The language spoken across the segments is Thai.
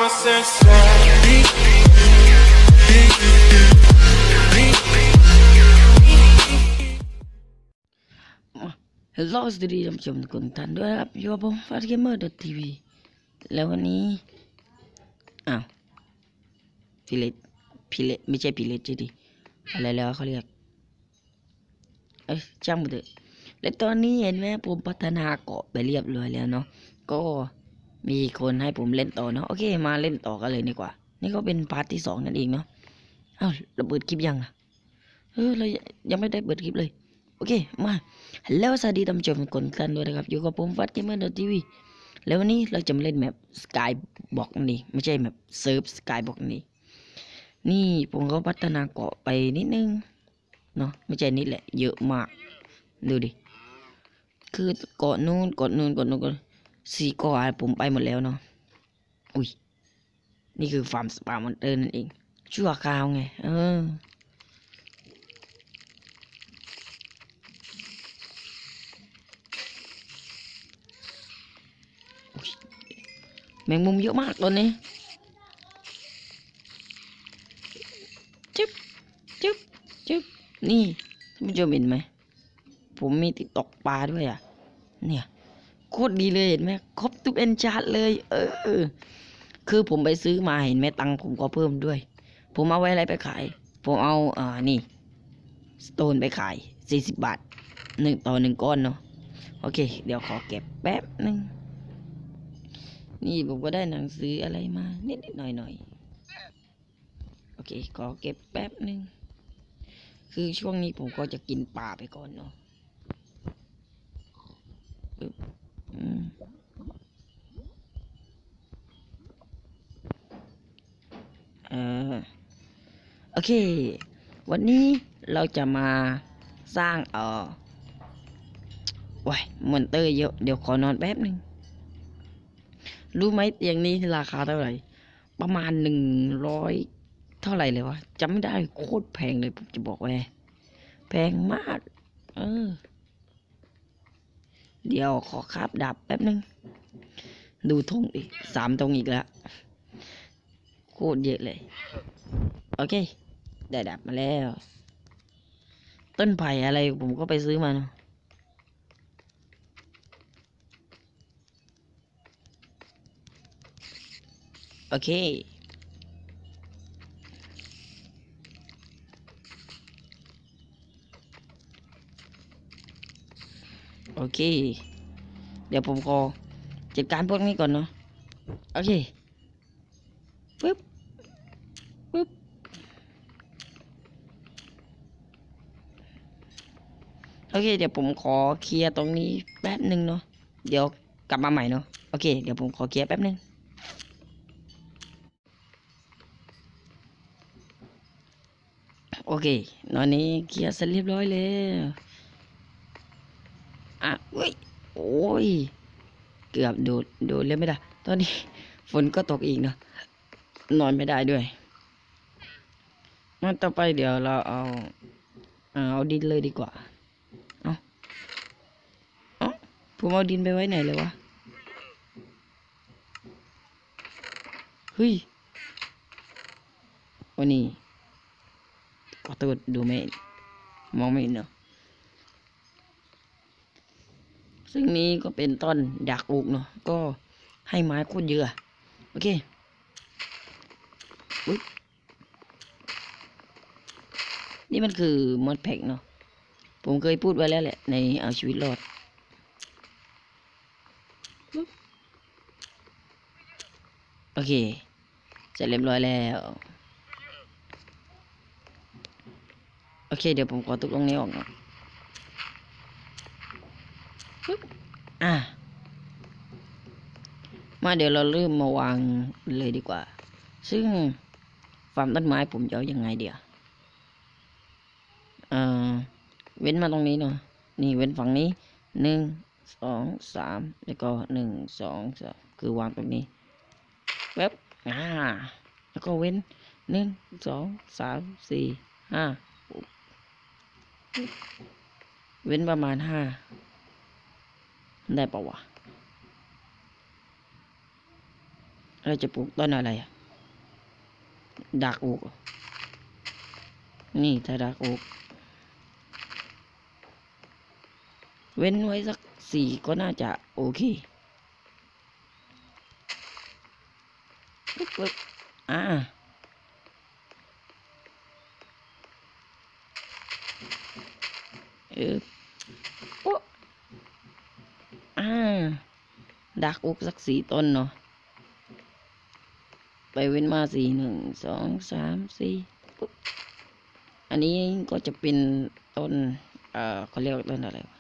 ฮัลโหลสวัสดีท่านผู้ชมทุกท่านด้วยครับอยู่กับผมฟาร์เกมเมอร์ทีวีแล้ววันนี้พิเลตไม่ใช่พิเลตจีดีอะไรแล้วเขาเรียกช่างมันเถอะและตอนนี้เห็นไหมผมพัฒนาเกาะไปเรียบร้อยแล้วเนาะก็มีคนให้ผมเล่นต่อเนาะโอเคมาเล่นต่อกันเลยดีกว่านี่ก็เป็นพาร์ทที่2นั่นเองเนาะเราเปิดคลิปยังเรายังไม่ได้เปิดคลิปเลยโอเคมาแล้วสวัสดีท่านผู้ชมทุกท่านด้วยนะครับอยู่กับผมฟัดเกมเมอร์ทีวีแล้ววันนี้เราจะมาเล่นแมปสกายบ็อกนี่ไม่ใช่แมปเซิร์ฟสกายบ็อกนี่ผมก็พัฒนาเกาะไปนิดนึงเนาะไม่ใช่นิดแหละเยอะมากดูดิคือเกาะนู้นก็4เกาะผมไปหมดแล้วเนาะอุ้ยนี่คือฟาร์มสปามอนเตอร์นั่นเองชั่วคราวไงแมงมุมเยอะมากตอนนี้จึ๊บนี่ท่านผู้ชมเห็นไหมผมมีที่ตกปลาด้วยเนี่ยโคตรดีเลยเห็นไหมครบทุกเอนชาร์ตเลยคือผมไปซื้อมาเห็นไหมตังค์ผมก็เพิ่มด้วยผมเอาไว้อะไรไปขายผมเอานี่สโตนไปขาย40 บาท1 ต่อ 1ก้อนเนาะโอเคเดี๋ยวขอเก็บแป๊บนึงนี่ผมก็ได้หนังสืออะไรมานิดหน่อยโอเคขอเก็บแป๊บนึงคือช่วงนี้ผมก็จะกินปลาไปก่อนเนาะโอเควันนี้เราจะมาสร้างว้ายมอนเตอร์เยอะเดี๋ยวขอนอนแป๊บนึงรู้ไหมเตียงนี้ราคาเท่าไหร่ประมาณ100เท่าไหร่เลยวะจำไม่ได้โคตรแพงเลยผมจะบอกไว้แพงมากเดี๋ยวขอคาบดาบแป๊บนึงดูธงดิ3 ธงอีกแล้วโคตรเยอะเลยโอเคได้ดาบมาแล้วต้นไผ่อะไรผมก็ไปซื้อมาเนาะโอเคเดี๋ยวผมขอจัดการพวกนี้ก่อนเนาะโอเคปึ๊บโอเคเดี๋ยวผมขอเคลียร์ตรงนี้แป๊บนึงเนาะเดี๋ยวกลับมาใหม่เนาะโอเคเดี๋ยวผมขอเคลียร์แป๊บนึงโอเคตอนนี้เคลียร์เสร็จเรียบร้อยแล้วโอ้ยเกือบโดดเล่นไม่ได้ตอนนี้ฝนก็ตกอีกเนาะนอนไม่ได้ด้วยงั้นต่อไปเดี๋ยวเราเอาดินเลยดีกว่าผมเอาดินไปไว้ไหนเลยวะเฮ้ยวันนี้ขอตัวดูไม่มองไม่เห็นเนาะซึ่งนี้ก็เป็นต้นดักลูกเนาะก็ให้ไม้โคตรเยอะโอเคนี่มันคือมอดแพ็กเนาะผมเคยพูดไว้แล้วแหละในเอาชีวิตรอดโอเคเสร็จเรียบร้อยแล้วโอเคเดี๋ยวผมขอตุกตรงนี้ออกนะมาเดี๋ยวเราเริ่มมาวางเลยดีกว่าซึ่งฟาร์มต้นไม้ผมจะเอายังไงเดี๋ยวเว้นมาตรงนี้เนาะนี่เว้นฝั่งนี้1 2 3แล้วก็1 2 3คือวางตรงนี้แป๊บแล้วก็เว้น1 2 3 4 5เว้นประมาณ5ได้ปะวะเราจะปลูกต้นอะไรอะดักโอกนี่ถ้าดักโอกเว้นไว้สัก4ก็น่าจะโอเคปึ๊บโอ้ดักอกสัก4 ต้นเนาะไปเว้นมา1 2 3 4ปุ๊บอันนี้ก็จะเป็นต้นเขาเรียกต้นอะไรวะ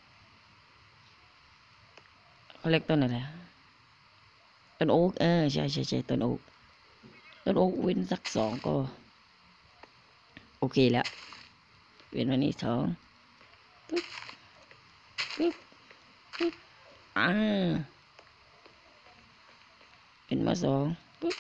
เขาเรียกต้นอะไรต้นโอ๊กใช่ต้นโอ๊กเว้นสัก2ก็โอเคแล้วเว้นวันนี้2ปึ๊บปึ๊บปึ๊บเป็นมา2ปึ๊บ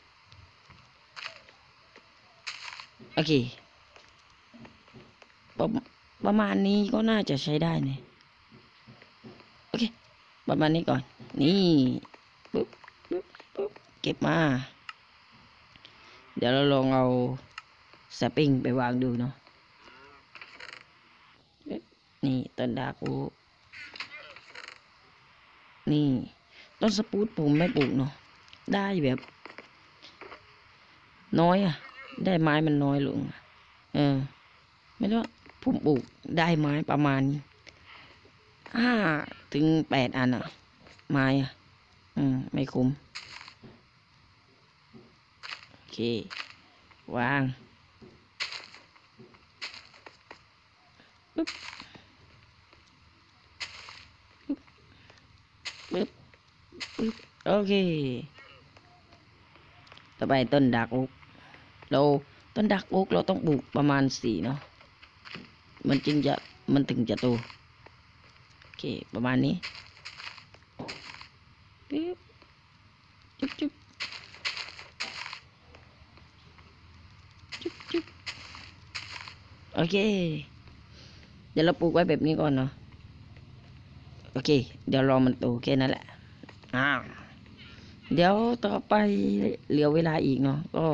โอเคประมาณนี้ก็น่าจะใช้ได้เนี่ยโอเคประมาณนี้ก่อนนี่ปึ๊บเก็บมาเดี๋ยวเราลองเอาสปริงไปวางดูเนาะนี่ต้นดากูนี่ต้นสปูตผมไม่ปลูกเนาะได้แบบน้อยได้ไม้มันน้อยลงไม่รู้ผมปลูกได้ไม้ประมาณ5 ถึง 8 อันไม้ไม่คุ้มโอเควางปึ๊บโอเคต่อไปต้นดักอกต้นดักอกเราต้องปลูกประมาณ4เนาะมันถึงจะโตโอเคประมาณนี้ปึ๊บจุ๊บโอเคเดี๋ยวเราปลูกไว้แบบนี้ก่อนเนาะโอเคเดี๋ยวรอมันโตแค่นั้นแหละเดี๋ยวต่อไปเหลือเวลาอีกเนาะก็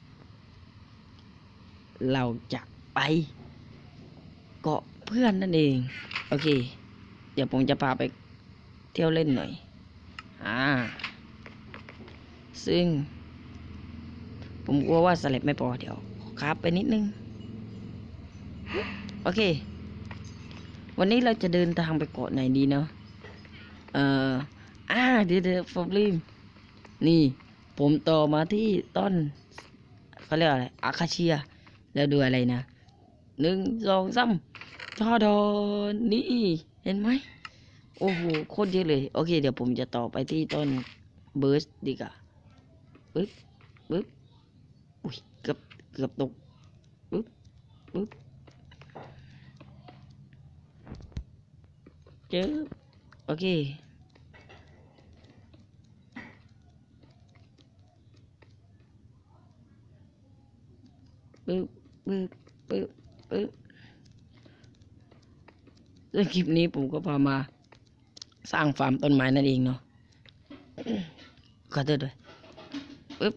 เราจะไปเกาะเพื่อนนั่นเองโอเคเดี๋ยวผมจะพาไปเที่ยวเล่นหน่อยซึ่งผมกลัวว่าสลับไม่พอเดี๋ยวครับไปนิดนึงโอเควันนี้เราจะเดินทางไปเกาะไหนดีเนาะเดี๋ยวฟอร์ลิมนี่ผมต่อมาที่ต้นเขาเรียกอะไรอาคาเชียแล้วดูอะไรนะ1 2 3ทอดอนนี่เห็นไหมโอ้โหโคตรเยอะเลยโอเคเดี๋ยวผมจะต่อไปที่ต้นเบิร์สดีกว่าปึ๊บอุ้ยเกือบตกปึ๊บเจอโอเคปึ๊บซึ่งคลิปนี้ผมก็พามาสร้างฟาร์มต้นไม้นั่นเองเนาะขอโทษด้วยปึ๊บ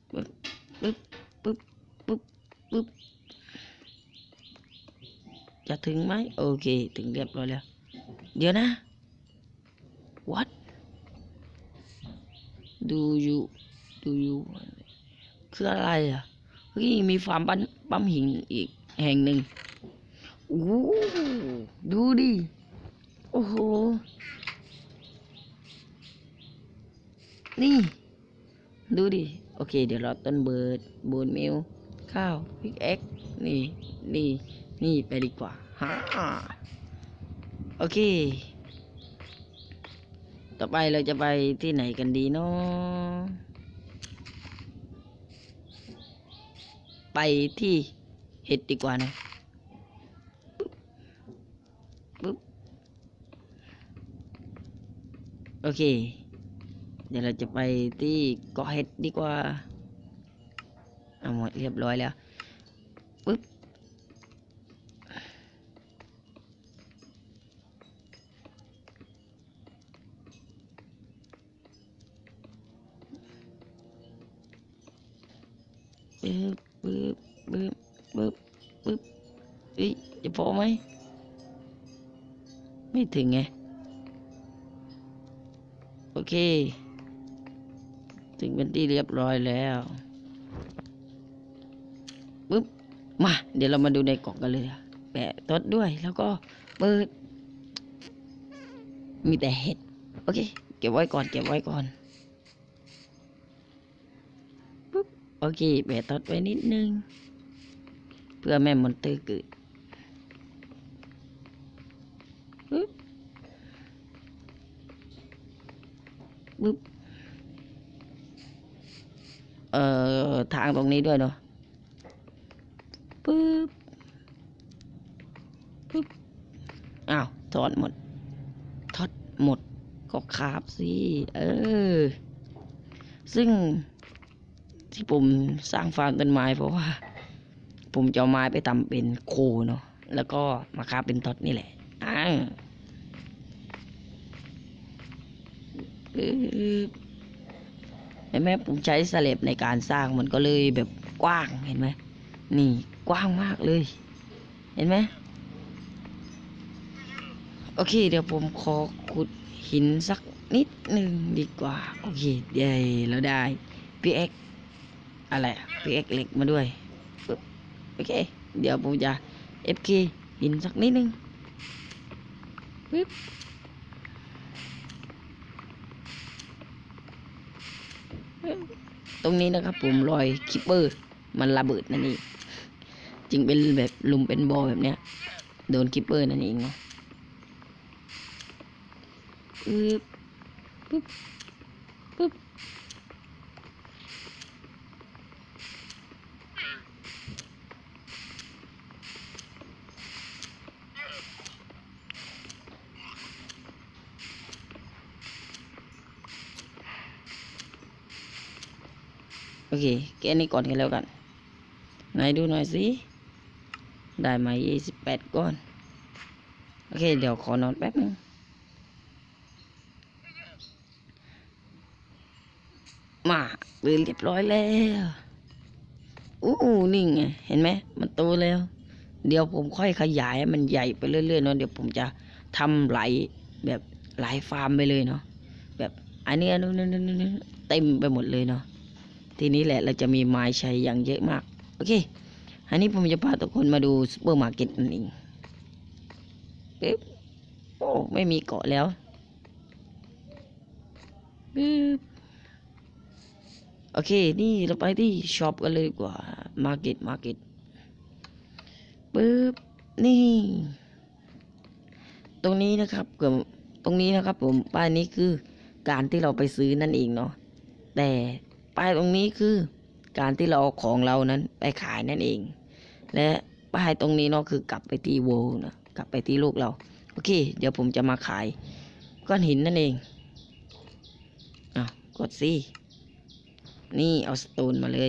จะถึงไหมโอเคถึงเรียบร้อยแล้วเดี๋ยวนะ what do you คืออะไรเฮ้ยมีฟาร์มปั๊มหินอีกแห่งหนึ่งโอ้ดูดิโอ้โหนี่ดูดิโอเคเดี๋ยวเราต้นเบิร์ดโบนมิลข้าวพิกเอ็กนี่ไปดีกว่าโอเคต่อไปเราจะไปที่ไหนกันดีเนาะไปที่เห็ดดีกว่านะปึ๊บโอเคเดี๋ยวเราจะไปที่เกาะเห็ดดีกว่าหมดเรียบร้อยแล้วปึ๊บปึ๊บปึ๊บปึ๊บปึ๊บปึ๊บเอ้ยจะพอไหมไม่ถึงไงโอเคถึงเป็นที่เรียบร้อยแล้วปึ๊บมาเดี๋ยวเรามาดูในกล่องกันเลยแปะทดด้วยแล้วก็เปิดมีแต่เห็ดโอเคเก็บไว้ก่อนปึ๊บโอเคแปะทดไว้นิดนึงเพื่อแม่มอนเตอร์เกิดปึ๊บปึ๊บทางตรงนี้ด้วยเนาะปึ๊บปึ๊บอ้าวถอดหมดก็คาบสิซึ่งที่ผมสร้างฟาร์มต้นไม้เพราะว่าผมจะเอาไม้ไปทำเป็นโคเนาะแล้วก็มาคาบเป็นท็อตนี่แหละเห็นไหมผมใช้สเลบในการสร้างมันก็เลยแบบกว้างเห็นไหมนี่กว้างมากเลยเห็นไหมโอเคเดี๋ยวผมขอขุดหินสักนิดหนึ่งดีกว่าโอเคเดี๋ยวเราได้พีเอ็กอะไรพีเอ็กเหล็กมาด้วยปึ๊บโอเคเดี๋ยวผมจะ FK หินสักนิดหนึ่งปึ๊บตรงนี้นะครับผมรอยคิปเปอร์มันระเบิดนั่นเองจึงเป็นแบบลุมเป็นบอแบบเนี้ยโดนคิปเปอร์นั่นเองเนาะปึ๊บปึ๊บปึ๊บโอเคแค่นี้ก่อนกันแล้วกันไหนดูหน่อยสิได้มา28 ก้อนโอเคเดี๋ยวขอนอนแป๊บนึงมาตื่นเรียบร้อยแล้วนี่ไงเห็นไหมมันโตแล้วเดี๋ยวผมค่อยขยายมันใหญ่ไปเรื่อยๆเนาะเดี๋ยวผมจะทำแบบหลายฟาร์มไปเลยเนาะแบบอันนี้นู้นเต็มไปหมดเลยเนาะทีนี้แหละเราจะมีไม้ใช้อย่างเยอะมากโอเคอันนี้ผมจะพาทุกคนมาดูซุปเปอร์มาร์เก็ตนั่นเองปึ๊บโอ้ไม่มีเกาะแล้วปึ๊บโอเคนี่เราไปที่ช็อปกันเลยดีกว่ามาร์เก็ตปึ๊บนี่ตรงนี้นะครับตรงนี้นะครับผมป้ายนี้คือการที่เราไปซื้อนั่นเองเนาะแต่ป้ายตรงนี้คือการที่เราเอาของเรานั้นไปขายนั่นเองและป้ายตรงนี้เนาะคือกลับไปที่โวลนะกลับไปที่โลกเราโอเคเดี๋ยวผมจะมาขายก้อนหินนั่นเองกดสินี่เอาสโตนมาเลย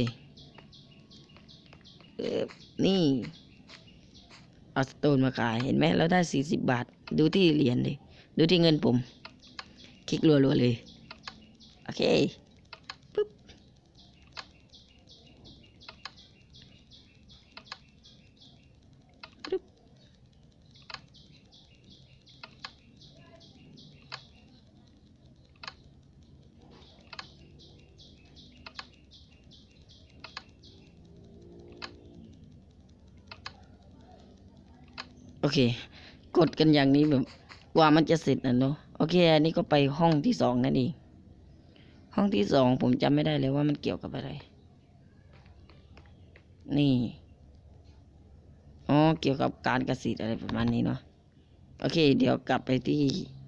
นี่เอาสโตนมาขายเห็นไหมเราได้40 บาทดูที่เหรียญเลยดูที่เงินผมคลิกรัวๆเลยโอเคปึ๊บปึ๊บโอเคกดกันอย่างนี้แบบกว่ามันจะเสร็จนะเนาะโอเคอันนี้ก็ไปห้องที่2นั่นเองห้องที่2ผมจำไม่ได้เลยว่ามันเกี่ยวกับอะไรนี่เกี่ยวกับการเกษตรอะไรประมาณนี้เนาะโอเคเดี๋ยวกลับไปที่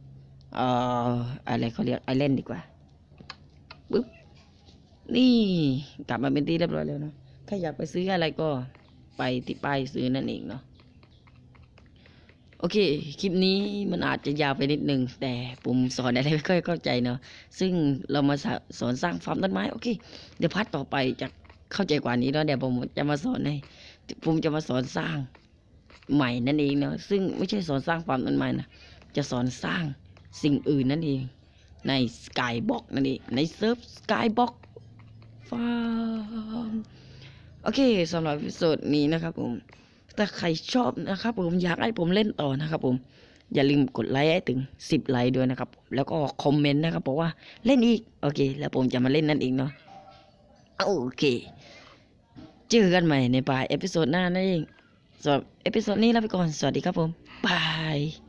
อะไรเขาเรียกไอแลนด์ดีกว่าปึ๊บนี่กลับมาเป็นที่เรียบร้อยแล้วเนาะถ้าอยากไปซื้ออะไรก็ไปที่ป้ายซื้อนั่นเองเนาะโอเคคลิปนี้มันอาจจะยาวไปนิดนึงแต่ผมสอนอะไรไม่ค่อยเข้าใจเนาะซึ่งเรามาสอนสร้างฟาร์มต้นไม้โอเคเดี๋ยวพาร์ทต่อไปจะเข้าใจกว่านี้เนาะเดี๋ยวผมจะมาสอนสร้างใหม่นั่นเองเนาะซึ่งไม่ใช่สอนสร้างฟาร์มต้นไม้นะจะสอนสร้างสิ่งอื่นนั่นเองในสกายบ็อกนั่นเองในเซิร์ฟสกายบ็อกฟาร์มโอเคสำหรับเอพิโซดนี้นะครับผมถ้าใครชอบนะครับผมอยากให้ผมเล่นต่อนะครับผมอย่าลืมกดไลค์ให้ถึง10 ไลค์ด้วยนะครับแล้วก็คอมเมนต์นะครับบอกว่าเล่นอีกโอเคแล้วผมจะมาเล่นนั่นเองเนาะโอเคเจอกันใหม่ในปลายเอพิโซดหน้านั่นเองสำหรับเอพิโซดนี้ลาไปก่อนสวัสดีครับผมบาย